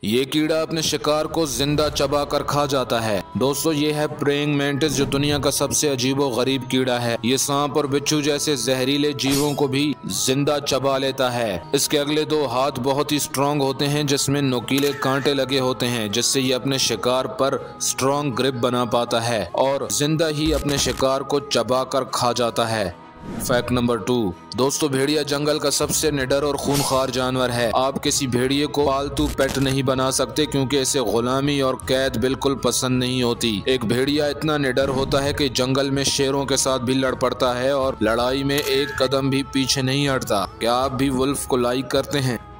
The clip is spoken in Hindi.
ये कीड़ा अपने शिकार को जिंदा चबा कर खा जाता है। दोस्तों ये है प्रेइंग मेंटिस, जो दुनिया का सबसे अजीबो गरीब कीड़ा है। ये सांप और बिच्छू जैसे जहरीले जीवों को भी जिंदा चबा लेता है। इसके अगले दो हाथ बहुत ही स्ट्रॉन्ग होते हैं, जिसमें नुकीले कांटे लगे होते हैं, जिससे ये अपने शिकार पर स्ट्रॉन्ग ग्रिप बना पाता है और जिंदा ही अपने शिकार को चबा कर खा जाता है। Fact number 2। दोस्तों भेड़िया जंगल का सबसे निडर और खूंखार जानवर है। आप किसी भेड़िए को पालतू पेट नहीं बना सकते, क्योंकि इसे गुलामी और कैद बिल्कुल पसंद नहीं होती। एक भेड़िया इतना निडर होता है कि जंगल में शेरों के साथ भी लड़ पड़ता है और लड़ाई में एक कदम भी पीछे नहीं हटता। क्या आप भी वुल्फ को लाइक करते हैं?